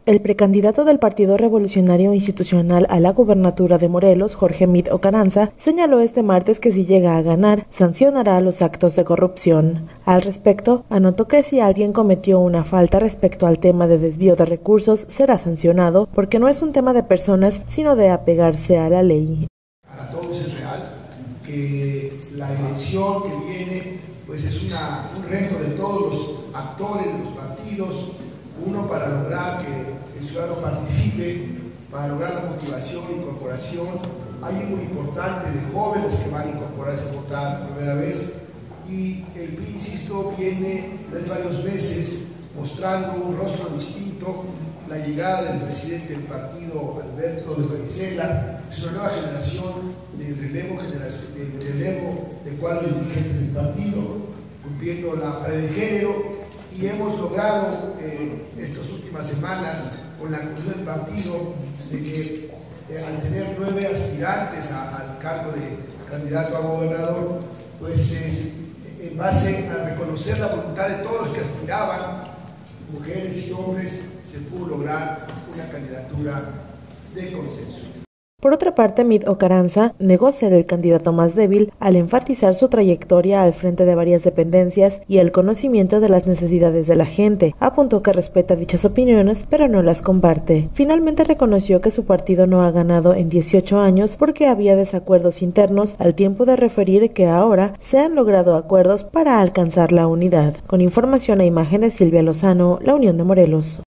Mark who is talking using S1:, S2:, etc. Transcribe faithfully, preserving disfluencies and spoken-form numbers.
S1: El precandidato del Partido Revolucionario Institucional a la gubernatura de Morelos, Jorge Mid Ocaranza, señaló este martes que si llega a ganar, sancionará los actos de corrupción. Al respecto, anotó que si alguien cometió una falta respecto al tema de desvío de recursos, será sancionado, porque no es un tema de personas, sino de apegarse a la ley.
S2: Para todos es real que la elección que viene pues es una, un reto de todos los actores de los partidos, uno para lograr que el ciudadano participe, para lograr la motivación e incorporación. Hay un muy importante de jóvenes que van a incorporarse a votar por primera vez y el P R I, insisto, viene desde varios meses mostrando un rostro distinto. La llegada del presidente del partido, Alberto de Varicela, es una nueva generación de relevo, generación, de relevo de cuadros dirigentes del partido, cumpliendo la pared de género. Y hemos logrado eh, estas últimas semanas con la conclusión del partido de que eh, al tener nueve aspirantes a, al cargo de candidato a gobernador, pues eh, en base a reconocer la voluntad de todos los que aspiraban, mujeres y hombres, se pudo lograr una candidatura de consenso.
S1: Por otra parte, Mid Ocaranza negó ser el candidato más débil al enfatizar su trayectoria al frente de varias dependencias y el conocimiento de las necesidades de la gente. Apuntó que respeta dichas opiniones, pero no las comparte. Finalmente reconoció que su partido no ha ganado en dieciocho años porque había desacuerdos internos, al tiempo de referir que ahora se han logrado acuerdos para alcanzar la unidad. Con información e imagen de Silvia Lozano, La Unión de Morelos.